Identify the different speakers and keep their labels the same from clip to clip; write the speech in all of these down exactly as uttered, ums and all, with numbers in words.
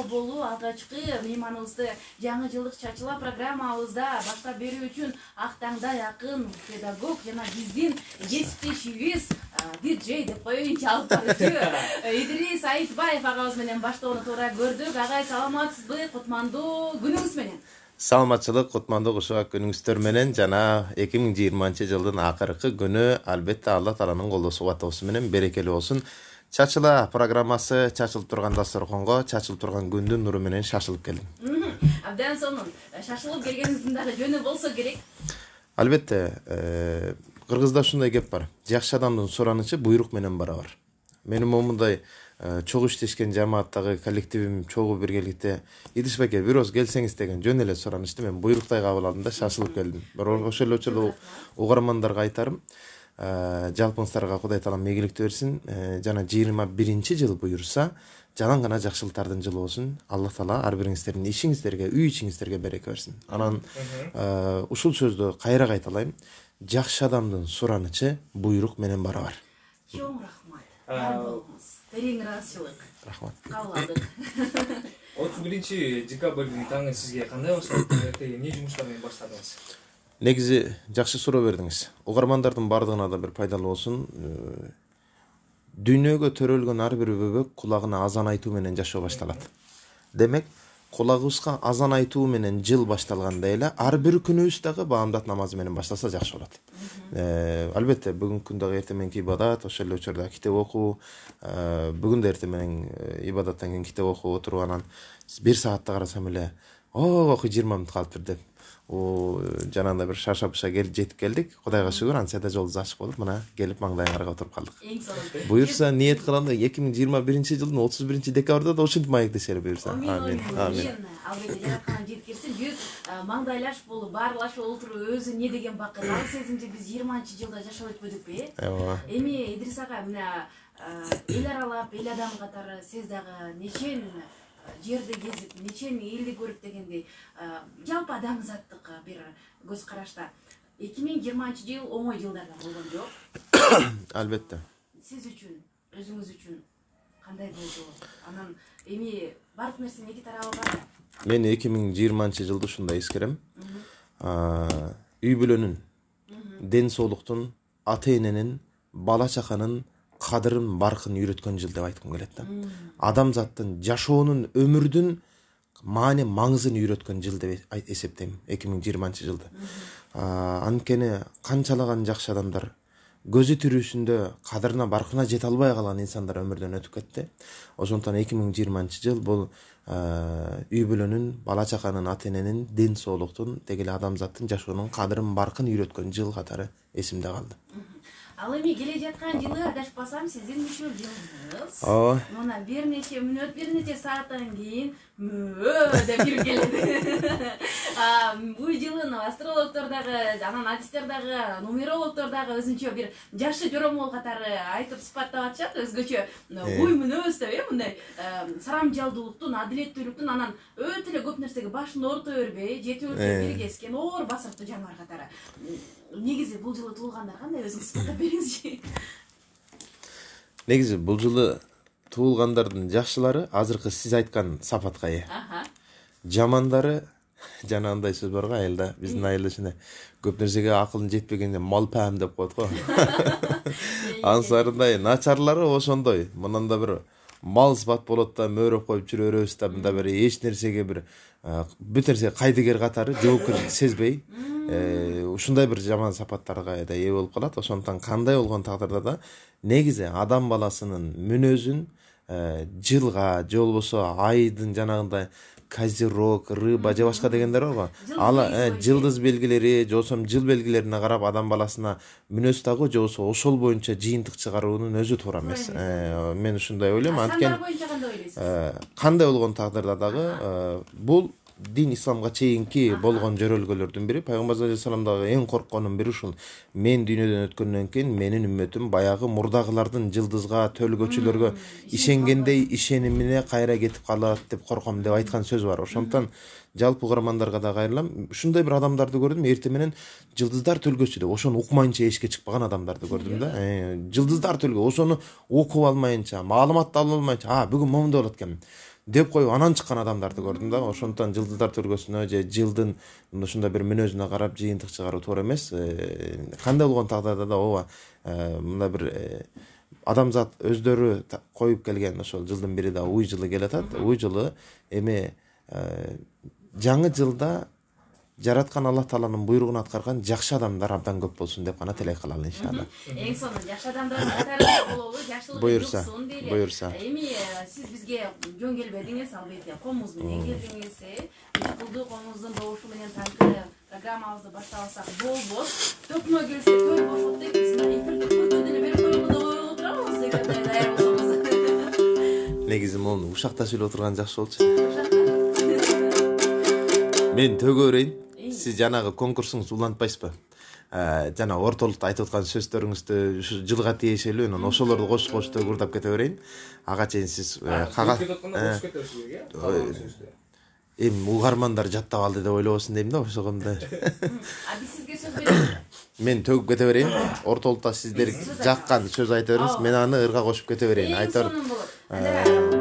Speaker 1: болуу алгачкы мейманыбызды жаңы жылдык чачыла программабызда баштап берүү үчүн ак таңда якын педагог жана биздин кесиптешибиз диджей деп коеюнчу алып баруучу Идрис Айтбаев агабыз менен баштоону туура көрдүк. Агай, саламатсызбы? Кутмандуу күнүңүз менен.
Speaker 2: Саламатчылык, кутмандуу кушак күнүңүздөр менен жана эки миң жыйырманчы жылдын акыркы күнү албетте Алла Тааланын колдосу кубаттоосу менен берекелүү болсун. Чачыла программасы чачылып турган дасторконго чачылып турган күндүн нуру менен шашылып келдим.
Speaker 1: Абдан сонун. Шашылып келгениңиздин дагы жөнү болсо керек.
Speaker 2: Албетте, кыргызда ушундай кеп бар. Жакшы адамдын суранычы буйрук менен барабар. Менин момундай чогуу иштешкен жамааттагы коллективим чогуу биргеликте Идиш байке бир оз келсеңиз деген жөн эле суранычты мен буйруктай кабыл алдым да шашылып келдим. Бирок ошол эле учурда угармандарга айтарым, жалпыңыздарга Кудай Таалам мегиликти берсин, жана жыйырма биринчи жыл буйруса жалаң гана жакшылыктардын жылы болсун. Алла Таала ар бириңиздердин ишиңиздерге, үй ичиңиздерге береке берсин. Анан ушул сөздү кайра кайталайм. Жакшы адамдын суранычы буйрук менен барабар.
Speaker 1: Чоң рахмат. Бар болуңуз. Терең ыраазычылык.
Speaker 2: Рахмат.
Speaker 1: Кабыл алдык.
Speaker 3: отуз биринчи декабрдын таңы сизге кандай башталды? Эмне жумуштар менен баштадыңыз?
Speaker 2: Негизи жакшы суроо бердиңиз. Угармандардын бардыгына да бир пайдалуу болсун. Дүйнөгө төрөлгөн ар бир бөбөк кулагына азан айтуу менен жашоо башталат. Демек, кулагыбызга азан айтуу менен жыл башталгандай эле ар бир күнүбүз дагы баамдат намазы менен башталса жакшы болот. Албетте, бүгүнкү күн дагы эртең мененки ибадат, ошол эле учурда китеп окуу, бүгүн да эртең менен ибадаттан кийин китеп окуп отуруп анан бир саатта карасам эле, о, жыйырма мүнөт калыптыр деп. О, жанагындай бир шаршап-буша келип жетип келдик. Кудайга шүгүр, антса да жолубуз ачык болуп, мына келип маңдайыңарга отуруп калдык.
Speaker 1: Эң сонун.
Speaker 2: Буюрса, ниет кылам да эки миң жыйырма биринчи жылдын отуз биринчи декабрда да ушинтип маектешели буюрса. Амин. Амин.
Speaker 1: Албетте жараткан жеткирсин. Жүз маңдайлаш болуп, баарлашып отуруп өзү не деген бакыт. Ал сезимди биз жыйырманчы жылда жашап өтпөдүкпү?
Speaker 2: Ооба.
Speaker 1: Эми Идрис ага, мына эл аралап, эл адам катары сиз дагы нечен жерди кезип, нечен элди көрүп дегендей, жалпы адамзаттык бир көз карашта эки миң жыйырманчы жыл оңой жылдардан болгон жок.
Speaker 2: Албетте.
Speaker 1: Сиз үчүн, өзүңүз үчүн кандай болду? Анан эми бардык нерсенин эки тарабы бар.
Speaker 2: Мен эки миң жыйырманчы жылды ушундай эскерем. Үй бүлөнүн, ден соолуктун, ата эненин, бала чаканын кадырын, баркын үйрөткөн жыл деп айткым келет да. Адамзаттын жашоонун, өмүрдүн маани, маңызын үйрөткөн жыл деп эсептейм эки миң жыйырманчы жылды. Анткени канчалаган жакшы адамдар көзү тирүүсүндө кадырына, баркына жете албай калган инсандар өмүрдөн өтүп кетти. Ошондон эки миң жыйырманчы жыл бул үй бүлөнүн, бала чаканын, ата эненин, ден соолуктун, дегеле адамзаттын жашоонун кадырын, баркын үйрөткөн жыл катары эсимде калды.
Speaker 1: Ал эми келе жаткан жылы адашпасам сиздин мүчөл жылыңыз.
Speaker 2: Ооба.
Speaker 1: Мына бир нече мүнөт, бир нече сааттан кийин мөө деп кирип келет. Бул жылын астрологдор дагы, анан адистер дагы, нумерологдор дагы өзүнчө бир жакшы жоромол катары айтып сыпаттап атышат, өзгөчө ой мүнөз деп, мындай сарамжалдуулуктун, адилеттүүлүктүн, анан өтө эле көп нерсеге башын орто бербей, жети өлчөп биргескен оор басырктуу жаныбар катары. Негизи бул жылы туулгандар кандай, өзүңүз сыпаттап бериңизчи?
Speaker 2: Негизи бул жылы туулгандардын жакшылары азыркы сиз айткан сапатка ээ. Жамандары, жанагындай сөз бар го айылда, биздин айылда ушундай көп нерсеге акылын жетпегенде малпаам деп коет го. Ансарындай начарлары ошондой. Мындан да бир мал сыпат болот да, мөөрөп коюп жүрө беребиз да, мында бир эч нерсеге бир бүт нерсе кайдыгер катары жоопкерчилик сезбей, ушундай бир жаман сапаттарга да ээ болуп калат. Ошондон кандай болгон тагдырда да негизи адам баласынын мүнөзүн жылга, же болбосо айдын жанагындай козерог, рыба же башка дегендер бар го. Ал жылдыз белгилери, же болбосо жыл белгилерине карап адам баласына мүнөз тагуу, же болбосо ошол боюнча жыйынтык чыгаруунун өзү туура эмес. Мен ушундай ойлойм. Анткени
Speaker 1: сандар боюнча кандай ойлойсуз?
Speaker 2: Кандай болгон тагдырда дагы бул дин исламга чейинки болгон жөрөлгөлөрдүн бири. Пайгамбар алейхиссалам дагы эң коркконун бири ушул. Мен дүйнөдөн өткөндөн кийин менин үммөтүм баягы мурдагылардын жылдызга, төлгөчүлөргө ишенгендей ишенимине кайра кетип калат деп корком деп айткан сөз бар. Ошондон жалпы угармандарга да кайрылам. Ушундай бир адамдарды көрдүм, эртең менен жылдыздар төлгөчү деп, ошону укмайынча эшикке чыкпаган адамдарды көрдүм да. Жылдыздар төлгө, ошону окуп алмайынча, маалымат алып алмайынча, а бүгүн момундай болот экен. деп коюп анан чыккан адамдарды көрдүм да. Ошондон жылдыздар төргөсүнө же жылдын ушундай бир мүнөзүнө карап жыйынтык чыгаруу туура эмес. Кандай болгон тагдырда да ооба мындай бир адамзат өздөрү коюп келген ошол жылдын бири да уй жылы келатат. Уй жылы эми жаңы жылда жараткан Алла Тааланын буйругун аткарган жакшы адамдар абдан көп болсун деп гана тилек кылалы иншалла.
Speaker 1: Эң сонун жакшы адамдардын катарында бололу, жакшылык жуксун дейли.
Speaker 2: Буюрса.
Speaker 1: Эми сиз бизге жөн келбедиңиз, албетте комуз менен келдиңиз. Кулду комуздун добушу менен таңкы программабызды баштабасак болбос. Төкмө келсе той бошот деп биз эфирди көтү деле берип коюлу деп ойлоп турабыз. Эгерде даяр болсоңуз.
Speaker 2: Негизи мону ушакта сүйлөп турган жакшы болчу. Мен төгө берейин. Сиз жанагы конкурсуңузду улантпайсызбы? Жана ортолукта айтып аткан сөздөрүңүздү ушу жылга тиешелүү, анан ошолорду кошуп кошуп төгүрдап кете берейин. Ага чейин сиз кагаз эми угармандар жаттап алды деп ойлобосун дейм да, ошогондо.
Speaker 1: А биз сизге сөз беребиз.
Speaker 2: Мен төгүп кете берейин. Ортолукта сиздер жаккан сөз айта бериңиз, мен аны ырга кошуп кете берейин. Айта бериң.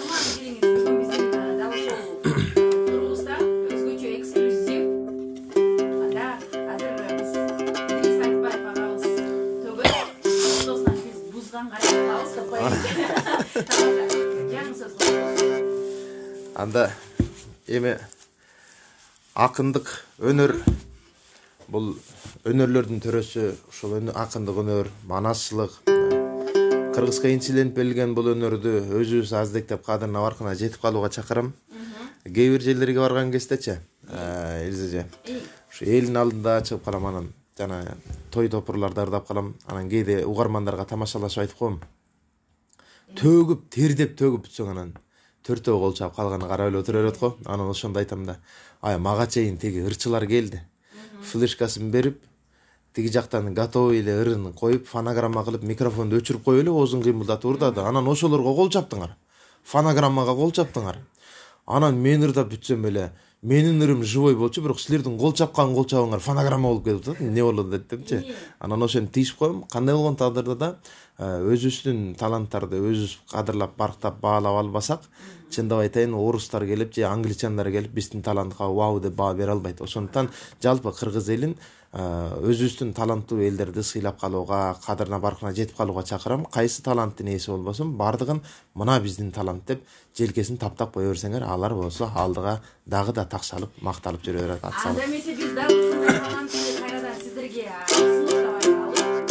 Speaker 2: Анда эми акындык өнөр бул өнөрлөрдүн төрөсү, ушул акындык өнөр, манасчылык, кыргыз кыйынчыланып берилген бул өнөрдү өзүбүз аздектеп кадырына баркына жетип калууга чакырам. Кээ бир жерлерге барган кездечи, Элизеже, ушу элдин алдында чыгып калам, анан жана той топурларды ырдап калам, анан кээде угармандарга тамашалашып айтып коем. Төгүп, тердеп төгүп бүтсөң анан төртөө кол чаап калганы карап эле отура берет го. Анан ошондо айтам да, ай мага чейин тиги ырчылар келди. Флешкасын берип, тиги жактан готовый эле ырын коюп, фонограмма кылып, микрофонду өчүрүп коюп эле оозун кыймылдатып ырдады. Анан ошолорго кол чаптыңар. Фонограммага кол чаптыңар. Анан мен ырдап бүтсөм эле, менин ырым живой болчу, бирок силердин кол чапкан кол чабыңар фонограмма болуп кетип атат. Эмне болду дедимчи. Анан ошону тийишип коем. Кандай болгон тагдырда да өзүбүздүн таланттарды өзүбүз кадырлап, барктап, баалап албасак, чындап айтайын, орустар келип же англичандар келип биздин талантка вау деп баа бере албайт. Ошондуктан жалпы кыргыз элин өзүбүздүн таланттуу элдерди сыйлап калууга, кадырына баркына жетип калууга чакырам. Кайсы таланттын ээси болбосун, бардыгын мына биздин талант деп желкесин таптап кое берсеңер, алар болсо алдыга дагы да такшалып, макталып жүрө берет.
Speaker 1: Анда эмесе биз дагы ушундай талантты кайрадан сиздерге сунуштап айталы.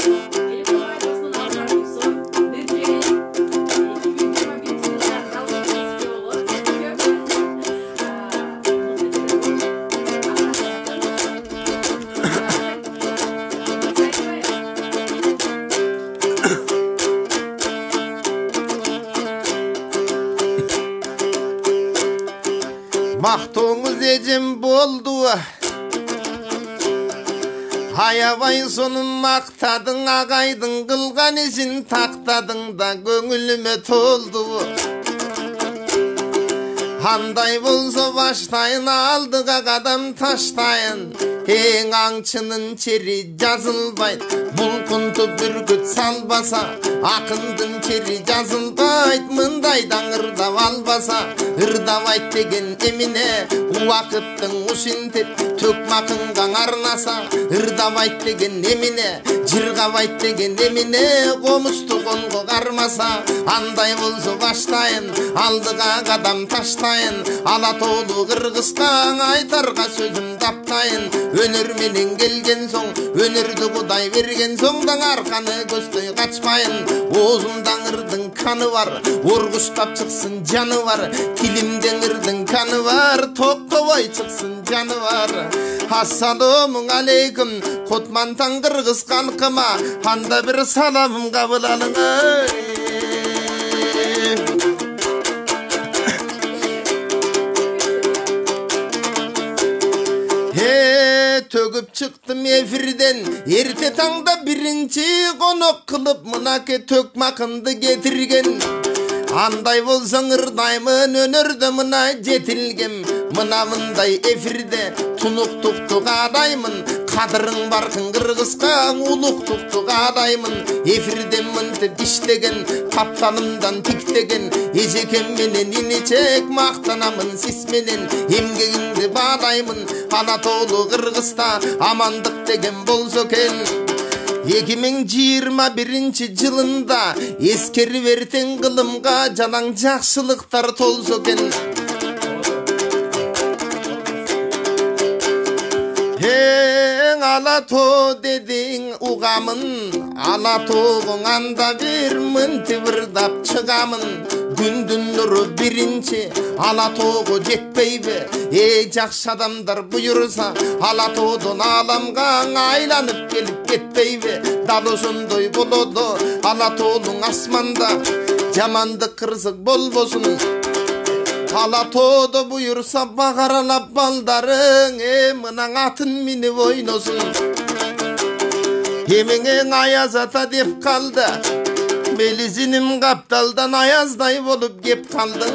Speaker 2: Мактооңуз эжем болду, аябай сонун мактадың, агайдың кылган ишин тактадың да көңүлүмө толду. Андай болсо баштайын, алдыга кадам таштайын, эң аңчынын чери жазылбайт, булкунту бүркүт салбаса, акындын чери жазылбайт, мындайдан ырдап албаса, ырдабайт деген эмине, убакыттын ушинтип, төкмакынга арнаса, ырдабайт деген эмине, жыргабайт деген эмине, комусту конго кармаса, андай болсо баштайын, алдыга кадам таштайын, ала тоолу кыргызга айтарга сөзүм таптайын, өнөр менен келген соң, өнөрдү Кудай берген соң, даң арканы көздөй качпайын, оозумдан ырдың каны бар, оргуштап чыксын жаны бар, тилимден ырдың каны бар, токтобой чыксын жаны бар. Ассаламу алейкум, Кутмантан кыргыз калкыма, анда бир саламым кабыл алыңыз. Төгүп чыктым эфирден, эрте таңда биринчи конок кылып мынаке төкмакынды кетирген. Андай болсоң ырдаймын, өнөрдө мына жетилгем, мына мындай эфирде тунуктукту каадаймын, Kadırın barkın Kırgızga uluqtuqtu qalaymın. Efirden mıntip işlegen kaptanımdan tiktegen. Ejeken menen inecek maqtanamın sismenen. Emgegingdi bağlaymın Anatolu Kırgızda amandık degen bolsoken. iki ming yigirma birinchi жылында eskeri verten kılımga jalan jakşılıktar tolsoken. Heng alato dedin ugamın, alatoğun anda bir mıntı çıgamın. Gündün nuru birinci alatoğu jetpeybe. Ey jakşı adamlar buyursa alatoğun alamga aylanıp gelip ketpeybe. Dalosundoy bolodo alatoğun asmanda, jamandı kırsık bolbosun. Alatoğu buyursa bagaralap baldarın, e mınan atın mini oynosun. Hemingen ayaz ata dep kaldı, Melizinim kaptaldan ayazday bolup gep kaldın.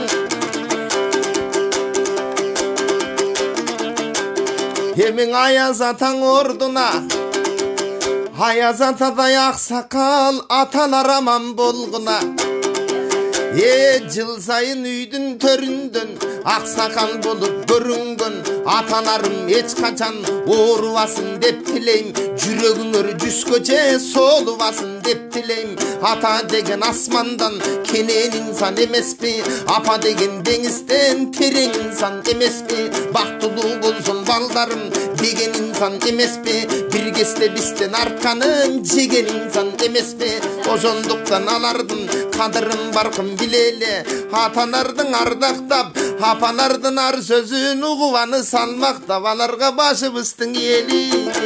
Speaker 2: Hemin ayaz atan orduna, ayaz ataday aksakal atalar aman bolguna. E jıl sayın üydün töründün aksakal bolup görüngün. Atalarım hiç kaçan oğruvasın dep tileyim. Jürögüңөр жүзgöçe soluvasın dep tileyim. Ata degen asmandan kenen insan emespi. Apa degen dengizden tereң insan emespi. Baktulu bolsun baldarım degen insan emespi. Bir keste bizden arkanın jegen insan emespi. Ojonduktan alardın kadırın barkın bileli. Atanardın ardaktap apanardın ar sözün uguvanı salmak davalarga başыбыздын eli.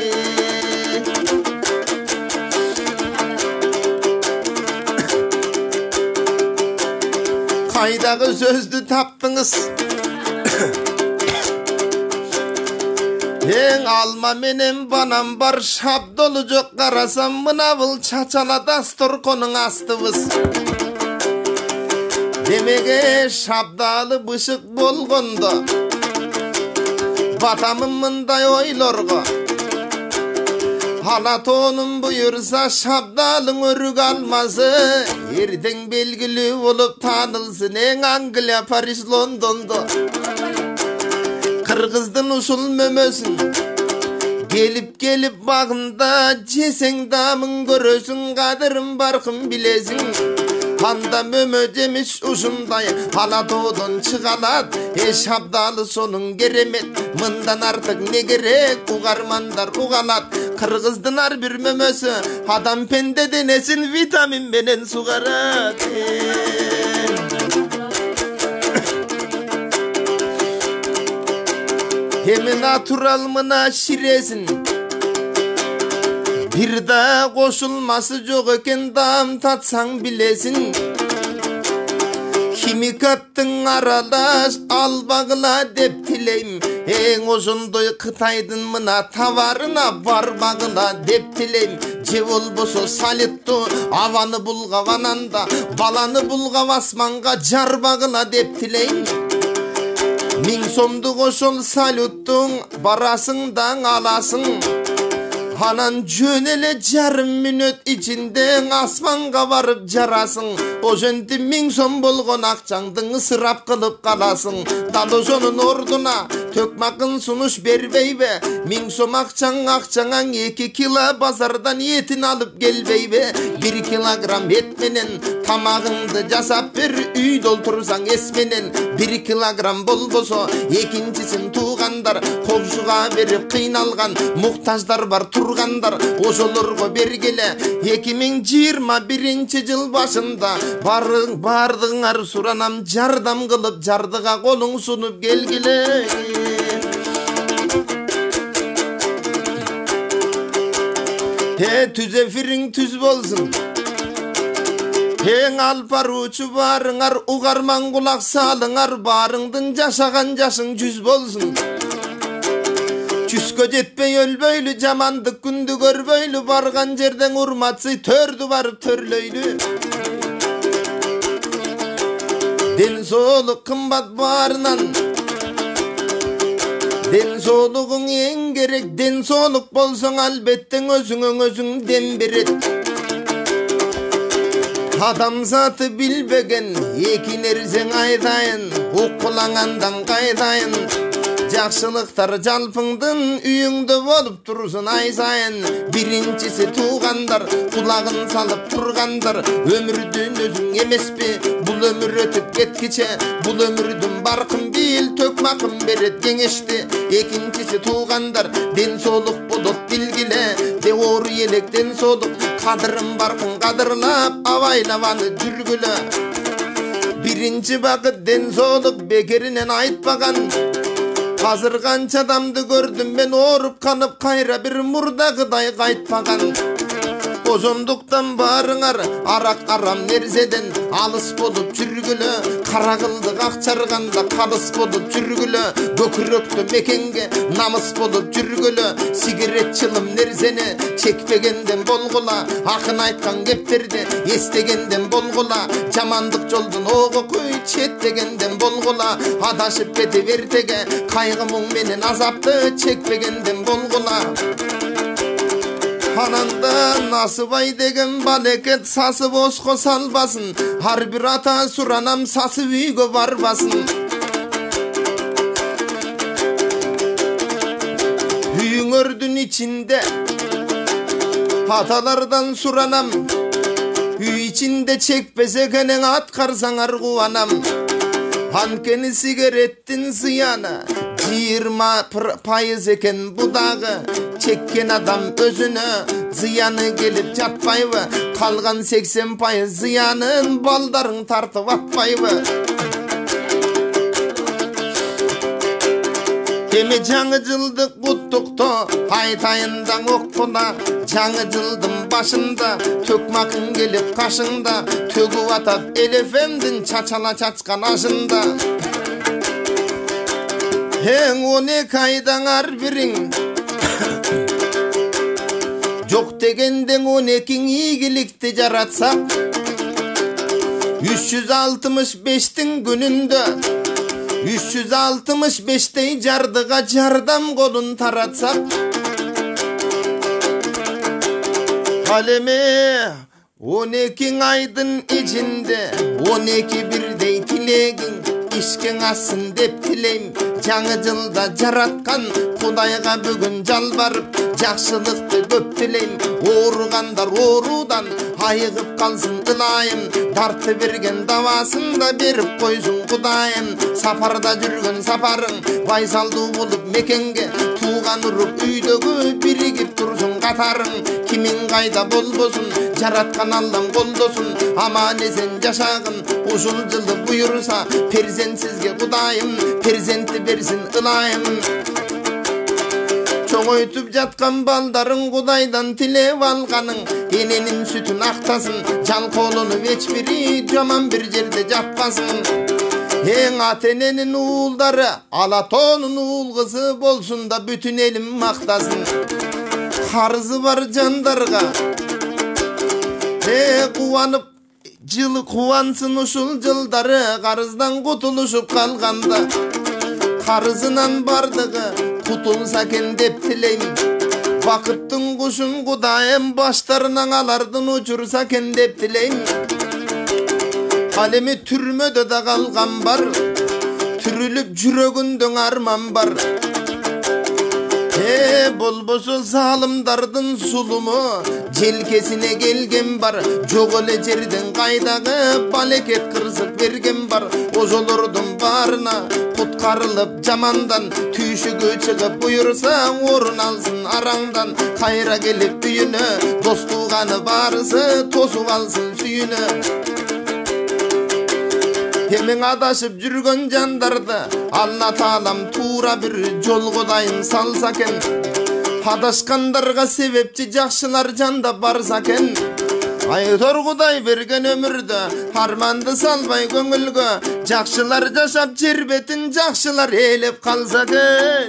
Speaker 2: Kaydağı sözdü taptınız. En alma menem banam bar şap dolu jok karasam mınavıl çaçala dastur konun astıbız. Demege şabdalı bışık bolgondo batamın mınday oylorgo. Alatonum buyursa şabdalın örük alması. Erden belgili olup tanılsın en Anglya, Paris, London'da. Kırgızdın usul mömösün gelip gelip bağında. Jesen damın görösün kadırın barkın bilesin. Handa mömö demiş uşunday Alatoğdan çıgalat. E şabdalı sonun geremet. Mından artık ne gerek ugarmanlar ugalat. Kırgızdın ar bir mömösü adam pende denesin vitamin benen sugarat. Hemen natural mına şiresin. Bir daha koşulması yok eken dam tatsan bilesin. Kimikattın aralaş al bağla dep tileyim. En ozundoy Kıtaydın mına tavarına var bağla dep tileyim. Cevul boso salittu avanı bulgavananda. Balanı bulgav asmanga jar bağla dep tileyim. Min somdu koşul saluttun barasından alasın. Hanan jönele jarım minöt içinde asmanga varıp jarasın. O jönti min som bolgon akçаңdın ısırap kılıp kalasın. Dalozonun orduna tökmakın sunuş berbeybe. Min som akçaң akçaڭan iki kilo bazardan yetin alıp gelbeybe. Bir kilogram et menen tamağındı jasap bir üy doltursan esmenen. Bir kilogram bolboso ikincisin tuğandar. Komşuga berip kıynalgan muhtaçlar var turgandar. Oşolorgo bergele iki ming yigirma birinchi yıl başında. Barın bardığınar suranam jardam kılıp jardıga kolun sunup gelgile. He tüzefirin tüz bolsun. Heng alpar uçu barınar ugarman kulak salınar. Barındın jaşagan jaşın yüz bolsun. Küskö jetpey ölböylü jamandık күндү көрбөйлü. Bargan жерden urmatsı tördü barıp törlöylü. Den soğulu kımbat barınan Den sooluğun en gerek, den sooluk bolsoň albette özüňe özüň dem beret. Adam zatı bilbegen, ekin erseň aydaýyn, ukulaňandan gaýdaýyn. Jakşylyklar jalpyňdyn üýüňde bolup dursun ay saýyn. Birinçisi tuğandar, kulagyn salyp turgandar. Ömürdün özüň emespi, bul ömür ötüp ketkiçe. Bul ömürdün barkyn bil, tökmakyn beret geňeşdi. Ekinçisi tuğandar, den sooluk bolot bilgile. De oru yelekden sooluk, kadyrym barkyn kadyrlap, awaýlabany jürgüle. Birinci bagyt den sooluk begerinen aýtpagan. Hazır kança adamdı gördüm ben orup kanıp kayra bir murdagıday kaytpagan. Ozonduktan barınar arak aram nerzeden alыс bolup jürgülü. Kara kıldık akçarganda kalыс bolup jürgülü. Göküröktü mekenge namыс bolup jürgülü. Sigaret çılım nerzeni çekpegenden bolgula. Akın aytkan kepterdi estegenden bolgula. Jamandık joldun oğu kuy çettegenden bolgula. Adaşıp beti vertege kaygımın menen azaptı çekpegenden bolgula. Ananda nasıbay degen baleket sası boşko salbasın. Har bir ata suranam sası üýge barbasın. Üýüň ördün içinde atalardan suranam. Üy içinde çekpese kenen atkarsaňar guwanam. Hankeni sigarettin ziyana yirmi payız eken budağı. Çekken adam özüne ziyanı gelip jatpaýby. Kalgan seksen payız ziyanın baldarın tartıp atpaýby. Deme жаңы жылдыk kutlukta aytaýyndan okpuna. Жаңы жылdın başında tökmakın gelip kaşında. Tögüp atap elefemdin çaçala çaçkan aşında. Heň on iki aýdan ar biriň jok degenden on iki iyigilikti jaratsak. Üç yüz altmış beştin gününde üç yüz altmış beştey jardyga jardam golun taratsak. Kaleme on iki aýdyn içinde on iki birdey tilegin işken assın dep tileym. Жаңы жылda jaratkan Kudayga bugün jalbaryp jakşylykty köp tileym. Oruganдар orudan ayıgıp kalsın ılayım. Dartı bergen davasında berip koysun Kudayım. Safarda jürgen saparın baysaldı bolup mekenge. Tuğan urup üydögü birigip dursun katarın. Kimin kayda bolbosun jaratkan Allah'ım koldosun. Aman esen jaşagın uşul жылы buyursa perzentsizge Kudayım. Perzenti bersin ılayım. Çoğoytup jatkan baldarın Kudaydan tilep algaның. Enenin sütün aktasın jal kolunu hiçbiri jaman bir jerde jatpasın. Heň atenenin uğuldары Alatonun uğulgысы bolsun da bütün elim maktasın. Karzı var jandarga he kuwanıp Jılı kuvansın uşul jıldары karızdan kutuluşup kalganda. Karızınan bardığı kutulsa ken dep tileym. Bakyttın kuşun Kudayım başlarından alardın uçursa ken dep tileym. Kalemi türmöde da kalgan bar, türülüp jürögündön arman bar. He bolbosu zalimdardın sulumu jelkesine gelgen bar. Jok ele jerden kaydağı baleket kırzyp bergen bar. Ozolordun barına kutkarılıp jamandan tүйшügü çıkıp buyursa orun alsın arаңdan. Kayra gelip üyüne dostluğanı barысы tosup alsın süyüne. Hemen adaşıp jürgen jandardı Allah taalam tuura bir jol Kudayın salsa ken. Adaşkandarga sebepçi jakşylar janda barsa ken. Aytor Kuday bergen ömürde harmandı salbay köngülgö. Jakşylar jaşap jer betin jakşylar elep kalsa ken.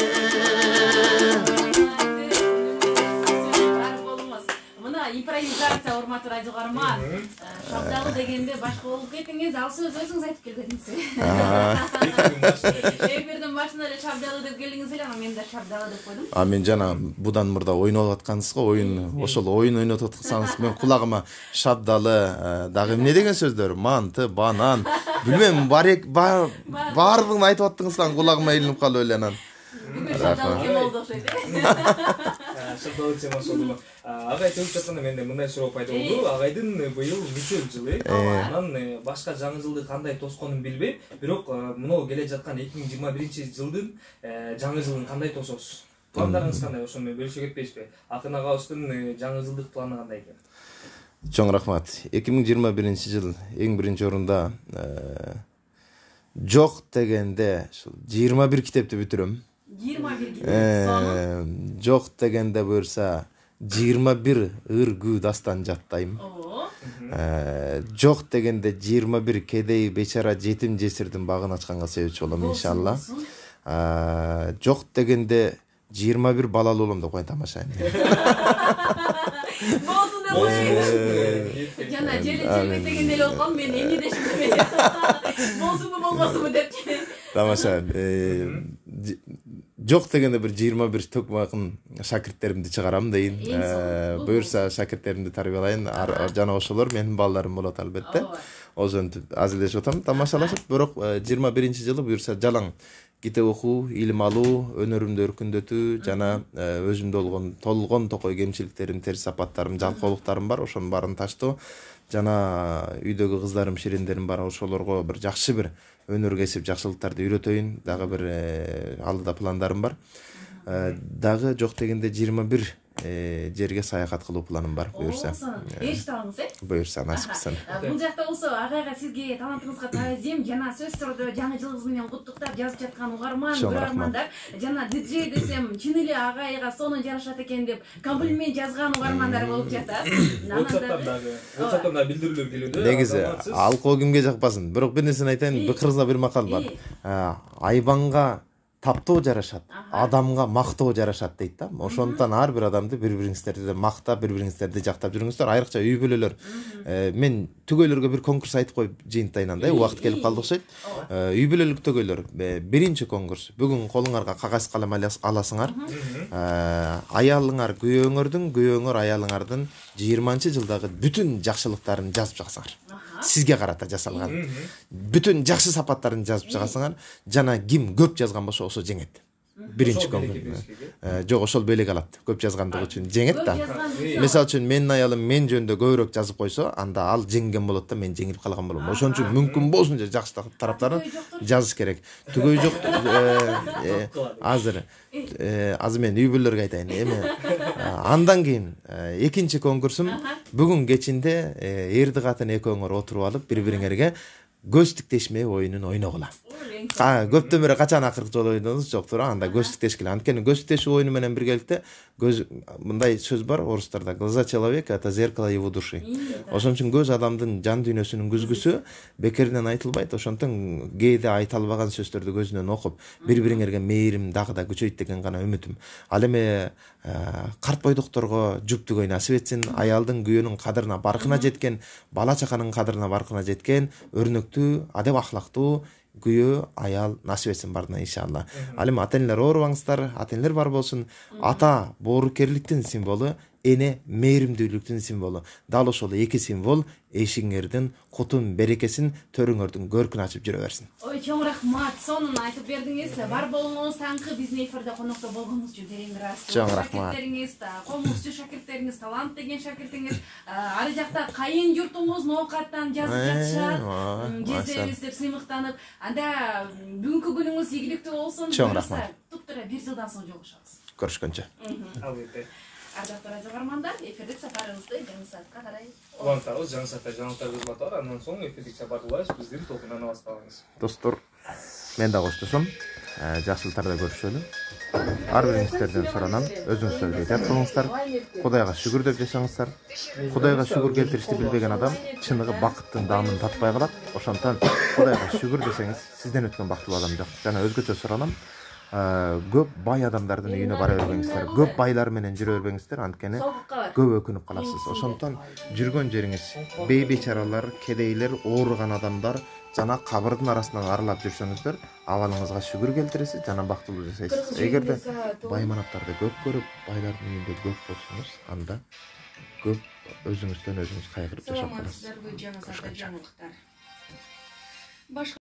Speaker 1: Импровизация урматтуу радио каарман. Шабдалы дегенде башка болуп кетиңиз, ал сөз өзүңүз айтып келбедиңиз. Эфирдин башында эле шабдалы деп келдиңиз эле, анан мен да шабдалы деп койдум.
Speaker 2: А мен жана будан мурда ойноп аткансыз го, оюн, ошол оюн ойнотуп аткансаңыз мен кулагыма шабдалы, дагы эмне деген сөздөр, манты, банан, билбейм, баардыгын айтып аттыңыз, кулагыма илинип калып эле анан.
Speaker 1: Бүгүн шабдалы тема болду окшойт.
Speaker 3: Шабдалы темасы болду. Агай төгүп жатканда менде мындай суроо пайда болду. Агайдын быйыл мүчөл жылы. Анан башка жаңы жылды кандай тосконун билбейм. Бирок мына келе жаткан эки миң жыйырма биринчи жылдын жаңы жылын кандай тососуз? Пландарыңыз кандай? Ошону менен бөлүшө кетпейсизби? Акын агабыздын жаңы жылдык планы кандай экен?
Speaker 2: Чоң рахмат. эки миң жыйырма биринчи жыл эң биринчи орунда жок дегенде жыйырма бир китепти бүтүрөм.
Speaker 1: жыйырма бир китеп.
Speaker 2: Жок дегенде буюрса жыйырма бир ыргүү дастан жаттайм. Жок дегенде жыйырма бир кедей бечара жетим жесирдин багын ачканга себепчи болом иншалла. Жок дегенде жыйырма бир балалуу болом деп коюн тамаша.
Speaker 1: Болсун деп коюн. Жана желек дегенде эле болком, мен эмне дешим демейм. Болсунбу болбосунбу депчи.
Speaker 2: Тамаша. Жок дегенде бир жыйырма бир төкмакын шакирттеримди чыгарам дейин. Буюрса шакирттеримди тарбиялайын. Жана ошолор менин балдарым болот албетте. Ошентип азилдешип атам, тамашалашып, бирок жыйырма биринчи жылы буюрса жалаң китеп окуу, илим алуу, өнөрүмдү өркүндөтүү жана өзүмдө болгон толгон токой кемчиликтерим, терс сапаттарым, жалкоолуктарым бар, ошонун баарын таштоо жана үйдөгү кыздарым, шириндерим бар, ошолорго бир жакшы бир өнөр кесип жакшылыктарды үйрөтөйүн, дагы бир алдыда пландарым бар. Дагы жок дегенде жыйырма бир жерге саякат кылуу планым бар, буюрса.
Speaker 1: Эч табыңыз, э?
Speaker 2: Буюрса, насипсин.
Speaker 1: Бул жакта болсо агайга, сизге, талантыңызга таазим, жана сөз түрдө жаңы жылыңыз менен куттуктап жазып жаткан угарман, көрөрмандар, жана диджей десем, чын эле агайга сонун жарашат экен деп комплимент жазган угармандар болуп жатат.
Speaker 3: WhatsApp'tan дагы, WhatsApp'tan да билдирүүлөр келүүдө.
Speaker 2: Негизи алкоо кимге жакпасын. Бирок бир нерсени айтайын, быкырызда бир макал бар. Айбанга таптоо жарашат, адамга мактоо жарашат дейт да. Ошондуктан ар бир адамды бири-бириңиздерди мактап, бири-бириңиздерди жактап жүрүңүздөр. Айрыкча үй бүлөлөр. Мен түгөйлөргө бир конкурс айтып коюп жыйынтайынан да, убакыт келип калды окшойт. Үй бүлөлүк түгөйлөр, биринчи конкурс. Бүгүн колуңарга кагаз калам аласыңар. Аялыңар күйөөңөрдүн, күйөөңөр аялыңардын жыйырманчы жылдагы бүтүн жакшылыктарын жазып чыгасыңар. Сизге карата жасалган бүтүн жакшы сапаттарын жазып чыгасыңар. Жана ким көп жазган болсо ошо жеңет. Биринчи конкурс. Жок, ошол белек алат. Көп жазгандыгы үчүн жеңет да. Мисалы үчүн менин аялым мен жөнүндө көбүрөөк жазып койсо, анда ал жеңген болот да, мен жеңилип калган болом. Ошон үчүн мүмкүн болсунча жакшы тараптарын жазыш керек. Түгөй жок. Азыр азыр мен үй бүлөлөргө айтайын. Эми андан кийин экинчи конкурсум бүгүн кечинде эрди катын экөөңөр отуруп алып, бири-бириңерге көз тиктешме оюнун ойногула. Көптөн бери качан акыркы жолу ойнодуңуз жоктур, анда көз тиктешкиле. Анткени көз тиктешүү оюну менен биргеликте көз, мындай сөз бар орустарда, глаза человека это зеркало его души. Ошон үчүн көз адамдын жан дүйнөсүнүн күзгүсү, бекеринен айтылбайт. Ошондон кээде айта албаган сөздөрдү көзүнөн окуп, бири-бириңерге мээрим дагы да күчөйт деген гана үмүтүм. Ал эми карт бойдокторго жуп түгөй насип этсин, аялдын күйөөнүн кадырына, баркына жеткен, бала чаканын кадырына, баркына жеткен, өрнөктүү, адеп ахлактуу күйөө аял насип этсин бардына иншалла. Ал эми ата энелер оорубаңыздар, ата энелер бар болсун. Ата боорукерликтин символу, эне мээримдүүлүктүн символу. Дал ошол эки символ эшигиңердин кутун, берекесин, төрүңөрдүн көркүн ачып жүрө берсин.
Speaker 1: Ой, чоң рахмат. Сонун айтып бердиңиз. Бар болуңуз, таңкы биздин эфирде конокто болгонуңуз үчүн терең ыраазычылык.
Speaker 2: Чоң рахмат.
Speaker 1: Шакирттериңиз, комузчу шакирттериңиз, талант деген шакиртиңиз, ары жакта кайын журтуңуз ноокаттан жазып жатышат. Жездебиз деп сыймыктанып, анда бүгүнкү күнүңүз ийгиликтүү болсун.
Speaker 2: Чоң рахмат.
Speaker 1: Туптура бир жылдан соң жолугушабыз.
Speaker 2: Көрүшкөнчө.
Speaker 3: Албетте.
Speaker 1: Ардактуу радио угармандар, эфирдик сапарыбызды жаңы саатка карай
Speaker 3: улантабыз. Жаңы саатта жаңылыктар бар. Андан соң эфирдик сапарды биздин толкундан баштабыз.
Speaker 2: Достор, мен да коштошом. Жакшылыктарда көрүшөлү. Ар бириңиздерден суранам, өзүңүздөр бетер кылыңыздар. Кудайга шүгүр деп жашаңыздар. Кудайга шүгүр келтиришти билбеген адам чыныгы бакыттын даамын татпай калат. Ошондон Кудайга шүгүр десеңиз, сизден өткөн бактылуу адам жок. Жана өзгөчө суранам, көп бай адамдардын үйүнө бара бербеңиздер. Көп байлар менен жүрө бербеңиздер, анткени көп өкүнүп каласыз. Ошондон жүргөн жериңиз бей бечаралар, кедейлер, ооруган адамдар, жана кабырдын арасынан аралап жүрсөңүздөр абалыңызга шүгүр келтиресиз жана бактылуу жашайсыз. Эгерде бай манаптарды көп көрүп, байлардын үйүндө көп болсоңуз, анда көп өзүңүздөн өзүңүз кайгырып жашап каласыз.
Speaker 1: Саламатсыздарбы жаңы саата жаңылыктар.